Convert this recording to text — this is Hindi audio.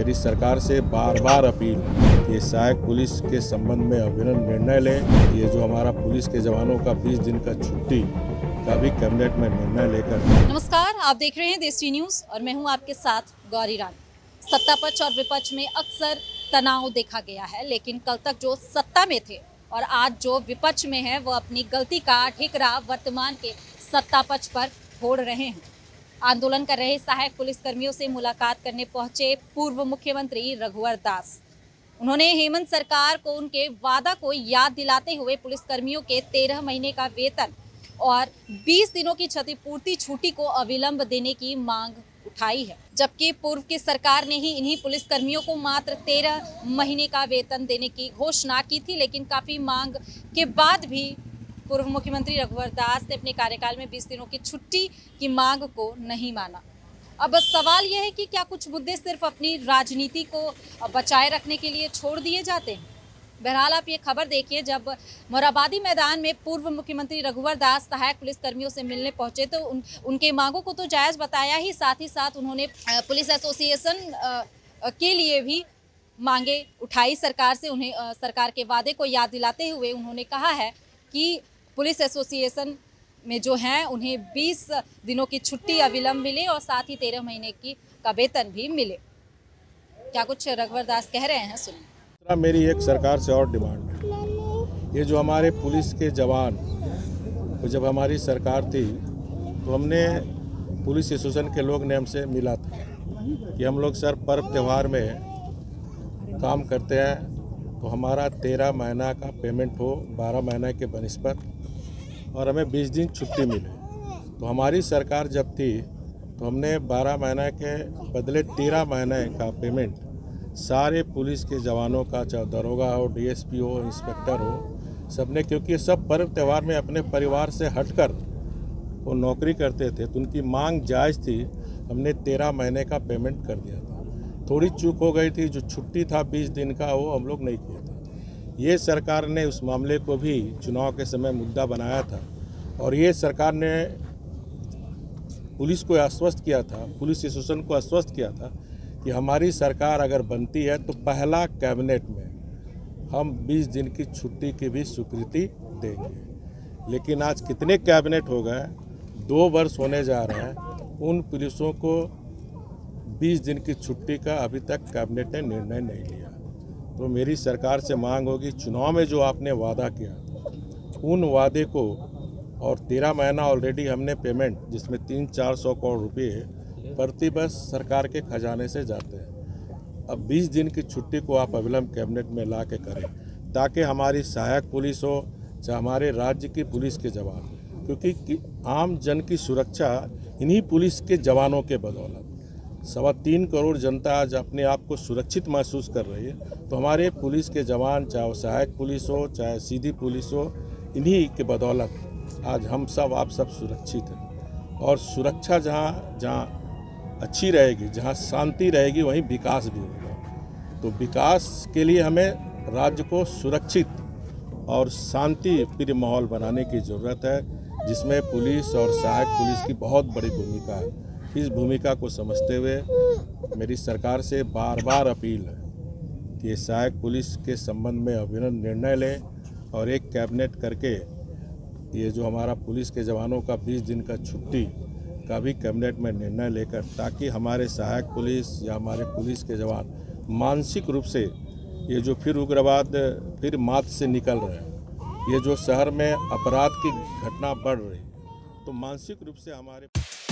मेरी सरकार से बार बार अपील है कि ये सहायक पुलिस के संबंध में अभिनव निर्णय लें। ये जो हमारा पुलिस के जवानों का 20 दिन का छुट्टी का भी कैबिनेट में निर्णय लेकर। नमस्कार, आप देख रहे हैं देसी न्यूज़ और मैं हूं आपके साथ गौरी रानी। सत्ता पक्ष और विपक्ष में अक्सर तनाव देखा गया है, लेकिन कल तक जो सत्ता में थे और आज जो विपक्ष में है वो अपनी गलती का ठिकरा वर्तमान के सत्ता पक्ष पर फोड़ रहे हैं। आंदोलन कर रहे सहायक पुलिसकर्मियों से मुलाकात करने पहुंचे पूर्व मुख्यमंत्री रघुवर दास। उन्होंने हेमंत सरकार को उनके वादा को याद दिलाते हुए पुलिसकर्मियों के 13 महीने का वेतन और 20 दिनों की क्षतिपूर्ति छुट्टी को अविलंब देने की मांग उठाई है, जबकि पूर्व की सरकार ने ही इन्हीं पुलिसकर्मियों को मात्र 13 महीने का वेतन देने की घोषणा की थी। लेकिन काफ़ी मांग के बाद भी पूर्व मुख्यमंत्री रघुवर दास ने अपने कार्यकाल में 20 दिनों की छुट्टी की मांग को नहीं माना। अब सवाल यह है कि क्या कुछ मुद्दे सिर्फ अपनी राजनीति को बचाए रखने के लिए छोड़ दिए जाते हैं। बहरहाल आप ये खबर देखिए, जब मोराबादी मैदान में पूर्व मुख्यमंत्री रघुवर दास सहायक पुलिसकर्मियों से मिलने पहुंचे तो उनके मांगों को तो जायज़ बताया ही, साथ ही साथ उन्होंने पुलिस एसोसिएशन के लिए भी मांगे उठाई सरकार से। उन्हें सरकार के वादे को याद दिलाते हुए उन्होंने कहा है कि पुलिस एसोसिएशन में जो हैं उन्हें 20 दिनों की छुट्टी अविलंब मिले और साथ ही 13 महीने का वेतन भी मिले। क्या कुछ रघुवर दास कह रहे हैं, सुनिए। मेरी एक सरकार से और डिमांड है। ये जो हमारे पुलिस के जवान, तो जब हमारी सरकार थी तो हमने पुलिस एसोसिएशन के लोग ने हमसे मिला था कि हम लोग सर पर्व त्यौहार में काम करते हैं तो हमारा 13 महीना का पेमेंट हो 12 महीने के बनिस्पत और हमें 20 दिन छुट्टी मिले। तो हमारी सरकार जब थी तो हमने 12 महीने के बदले 13 महीने का पेमेंट सारे पुलिस के जवानों का, चाहे दरोगा हो, डीएसपी हो, इंस्पेक्टर हो, सबने, क्योंकि सब पर्व त्यौहार में अपने परिवार से हटकर वो नौकरी करते थे तो उनकी मांग जायज़ थी। हमने 13 महीने का पेमेंट कर दिया था। थोड़ी चूक हो गई थी, जो छुट्टी था 20 दिन का वो हम लोग नहीं किया था। ये सरकार ने उस मामले को भी चुनाव के समय मुद्दा बनाया था और ये सरकार ने पुलिस को आश्वस्त किया था, पुलिस एसोसिएशन को आश्वस्त किया था कि हमारी सरकार अगर बनती है तो पहला कैबिनेट में हम 20 दिन की छुट्टी की भी स्वीकृति देंगे। लेकिन आज कितने कैबिनेट हो गए, 2 वर्ष होने जा रहे हैं, उन पुलिसों को 20 दिन की छुट्टी का अभी तक कैबिनेट ने निर्णय नहीं लिया। तो मेरी सरकार से मांग होगी, चुनाव में जो आपने वादा किया उन वादे को, और 13 महीना ऑलरेडी हमने पेमेंट जिसमें 300-400 करोड़ रुपये प्रतिवर्ष सरकार के खजाने से जाते हैं, अब 20 दिन की छुट्टी को आप अविलंब कैबिनेट में ला के करें ताकि हमारी सहायक पुलिस हो, चाहे हमारे राज्य की पुलिस के जवान, क्योंकि आम जन की सुरक्षा इन्हीं पुलिस के जवानों के बदौलत 3.25 करोड़ जनता आज अपने आप को सुरक्षित महसूस कर रही है। तो हमारे पुलिस के जवान, चाहे वो सहायक पुलिस हो, चाहे सीधी पुलिस हो, इन्हीं के बदौलत आज हम सब, आप सब सुरक्षित हैं। और सुरक्षा जहाँ अच्छी रहेगी, जहाँ शांति रहेगी, वहीं विकास भी होगा। तो विकास के लिए हमें राज्य को सुरक्षित और शांति प्रिय माहौल बनाने की ज़रूरत है, जिसमें पुलिस और सहायक पुलिस की बहुत बड़ी भूमिका है। इस भूमिका को समझते हुए मेरी सरकार से बार बार अपील है कि ये सहायक पुलिस के संबंध में अभिनव निर्णय लें और एक कैबिनेट करके ये जो हमारा पुलिस के जवानों का 20 दिन का छुट्टी का भी कैबिनेट में निर्णय लेकर, ताकि हमारे सहायक पुलिस या हमारे पुलिस के जवान मानसिक रूप से, ये जो फिर उग्रवाद फिर मात से निकल रहे हैं, ये जो शहर में अपराध की घटना बढ़ रही, तो मानसिक रूप से हमारे